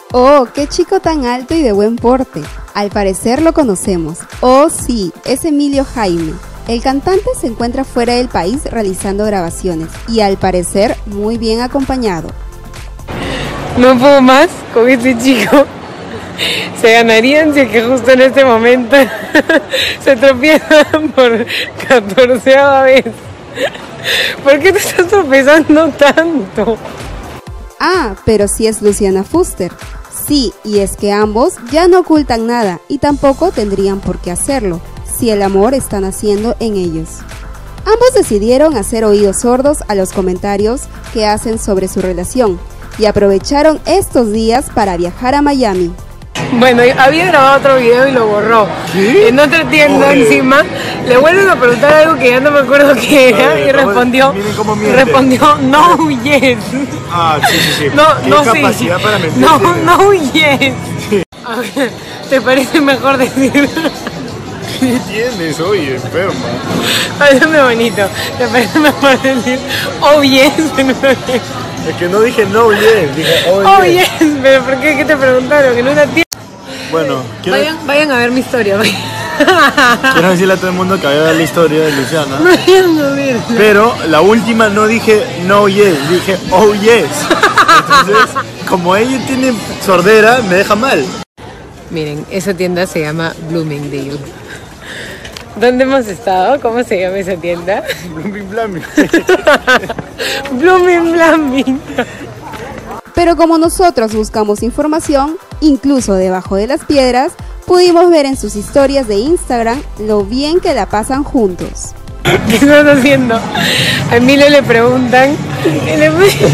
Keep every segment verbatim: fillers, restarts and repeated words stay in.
Oh, qué chico tan alto y de buen porte. Al parecer lo conocemos. Oh sí, es Emilio Jaime. El cantante se encuentra fuera del país realizando grabaciones y al parecer muy bien acompañado. No puedo más con este chico. Se ganarían si es que justo en este momento se tropiezan por catorceava vez. ¿Por qué te estás tropezando tanto? Ah, pero sí es Luciana Fuster. Sí, y es que ambos ya no ocultan nada y tampoco tendrían por qué hacerlo, si el amor está naciendo en ellos. Ambos decidieron hacer oídos sordos a los comentarios que hacen sobre su relación y aprovecharon estos días para viajar a Miami. Bueno, había grabado otro video y lo borró. ¿Qué? En otra tienda Oye. encima le vuelven a preguntar algo que ya no me acuerdo qué era. Oye, y respondió, miren cómo miente. respondió no yes. Ah, sí, sí, sí. No, ¿Qué no capacidad sí. para mentir No, tiene? no yes. A ver, ¿te parece mejor decir? ¿Qué tienes? Oye, enferma. Háblame bonito. ¿Te parece mejor decir oh yes? Es que no dije no yes, dije oh, Oh yes. yes, pero ¿por qué? ¿Qué te preguntaron? En una tienda. Bueno, quiero, Vayan, vayan a ver mi historia. Vayan. quiero decirle a todo el mundo que había la historia de Luciana. Vayan a ver. Pero la última no dije no yes, dije oh yes. Entonces, como ella tiene sordera, me deja mal. Miren, esa tienda se llama Bloomingdale. ¿Dónde hemos estado? ¿Cómo se llama esa tienda? Blooming Blaming. Blooming Blaming. Pero como nosotros buscamos información, incluso debajo de las piedras, pudimos ver en sus historias de Instagram lo bien que la pasan juntos. ¿Qué estás haciendo? A Emilio le preguntan... le-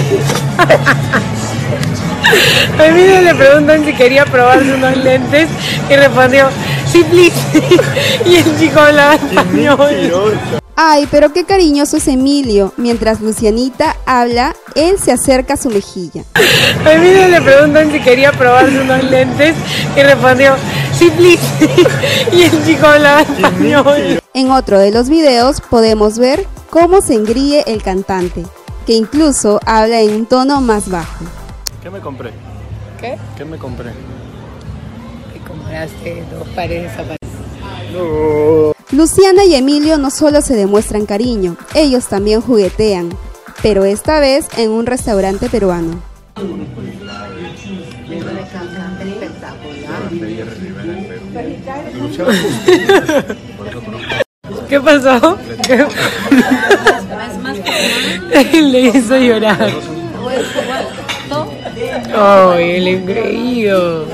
A Emilio le preguntan si quería probarse unos lentes y respondió, sí, please. Y el chico hablaba español. Mentirosa. Ay, pero qué cariñoso es Emilio. Mientras Lucianita habla, él se acerca a su mejilla. A Emilio le preguntan si quería probarse unos lentes y respondió, sí, please. Y el chico hablaba español. En otro de los videos podemos ver cómo se engríe el cantante, que incluso habla en un tono más bajo. ¿Qué me compré? ¿Qué? ¿Qué me compré? Y compraste dos pares de zapatos. No. Luciana y Emilio no solo se demuestran cariño, ellos también juguetean, pero esta vez en un restaurante peruano. ¿Qué pasó? Le hizo llorar. Ay, el engreído.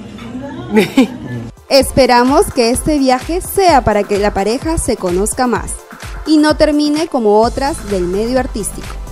Esperamos que este viaje sea para que la pareja se conozca más y no termine como otras del medio artístico.